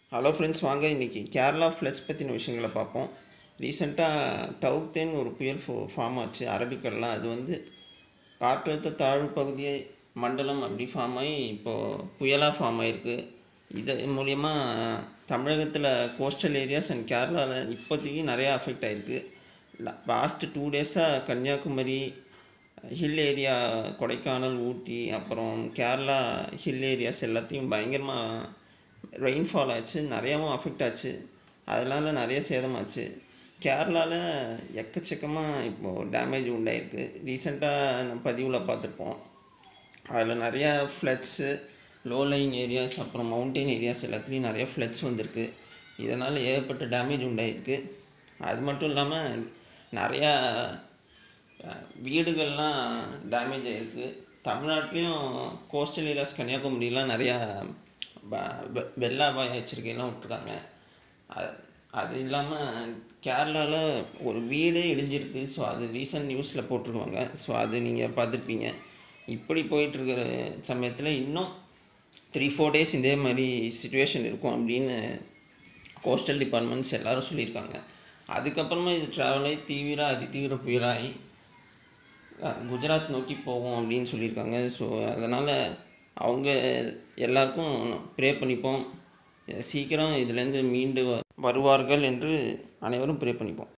Hello friends, வாங்க இன்றைக்கி Kerala floods பற்றின விஷயங்களை பார்ப்போம். ரீசெண்டாக டவுக்தேன்னு ஒரு புயல் ஃபார்ம் ஆச்சு அரபிக்கடலில். அது காற்றழுத்த தாழ்வு பகுதியை மண்டலம் அப்படி ஃபார்ம் ஆகி இப்போது புயலாக ஃபார்ம் ஆகிருக்கு. இது மூலயமா தமிழகத்தில் கோஸ்டல் ஏரியாஸ் அண்ட் கேரளாவில் இப்போதைக்கு நிறையா அஃபெக்ட் ஆகிருக்கு. லாஸ்ட்டு 2 டேஸாக கன்னியாகுமரி ஹில் ஏரியா, கொடைக்கானல், ஊட்டி, அப்புறம் கேரளா ஹில் ஏரியாஸ் எல்லாத்தையும் பயங்கரமாக ரெயின்ஃபால் ஆச்சு, நிறையாவும் அஃபெக்ட் ஆச்சு. அதனால் நிறைய சேதமாச்சு. கேரளாவில் எக்கச்சக்கமாக இப்போது டேமேஜ் உண்டாயிருக்கு. ரீசெண்டாக நம்ம பதிவில் பார்த்துருப்போம். அதில் நிறையா ஃப்ளட்ஸு, லோ லைன் ஏரியாஸ், அப்புறம் மவுண்டெயின் ஏரியாஸ் எல்லாத்துலேயும் நிறையா ஃப்ளட்ஸ் வந்திருக்கு. இதனால் ஏகப்பட்ட டேமேஜ் உண்டாயிருக்கு. அது மட்டும் இல்லாமல் நிறையா வீடுகள்லாம் டேமேஜ் ஆகிருக்கு. தமிழ்நாட்டிலையும் கோஸ்டல் ஏரியாஸ் கன்னியாகுமரிலாம் நிறையா வெள்ள அபாய எச்சரிக்கையெல்லாம் விட்டுருக்காங்க. அது இல்லாமல் கேரளாவில் ஒரு வீடே இடிஞ்சிருக்கு. ஸோ அது ரீசன்ட் நியூஸில் போட்டிருக்காங்க. ஸோ அது நீங்கள் பார்த்துருப்பீங்க. இப்படி போயிட்டுருக்கிற சமயத்தில் இன்னும் 3-4 டேஸ் இதே மாதிரி சுச்சுவேஷன் இருக்கும் அப்படின்னு கோஸ்டல் டிபார்ட்மெண்ட்ஸ் எல்லோரும் சொல்லியிருக்காங்க. அதுக்கப்புறமா இது ட்ராவல் ஆகி அதிதீவிர புயலாகி குஜராத் நோக்கி போவோம் அப்படின்னு சொல்லியிருக்காங்க. ஸோ அதனால் அவங்க எல்லாருக்கும் ப்ரே பண்ணிப்போம். சீக்கிரம் இதிலேருந்து மீண்டு வருவார்கள் என்று அனைவரும் ப்ரே பண்ணிப்போம்.